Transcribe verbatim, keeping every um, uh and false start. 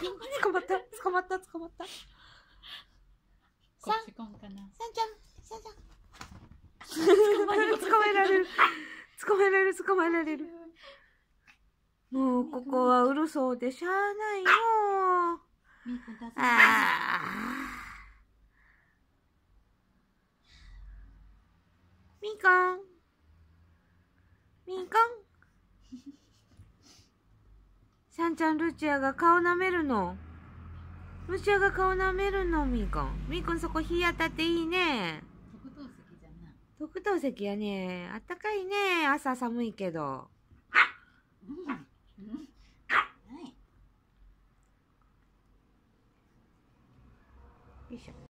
捕まった、捕まった、捕まった。 こっちこんかな。 さんちゃん、さんちゃん。捕まえられる。捕まえられる、捕まえられる。もう、ここはうるそうでしゃあないよ。ああ。みかん。みかん。さんちゃん、ルチアが顔舐めるの。ルチアが顔舐めるの、みーくん。みーくん、そこ日当たっていいね。 特等席じゃな。 特等席やね。あったかいね。朝寒いけど。 うん。うん。はい。 よいしょ。